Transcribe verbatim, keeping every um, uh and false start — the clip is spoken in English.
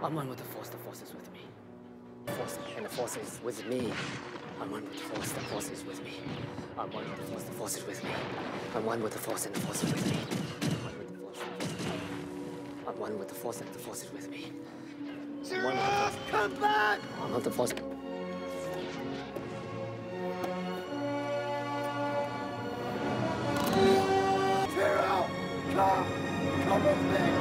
I'm one with the Force, the Force is with me. The Force, and the Force is with me. I'm one with the Force, the Force is with me. I'm one with the Force, the Force is with me. I'm one with the Force, and the Force is with me. I'm one with the Force, and the Force is with me. Chirrut, come back! I'm not the Force. Chirrut, come! Come with me!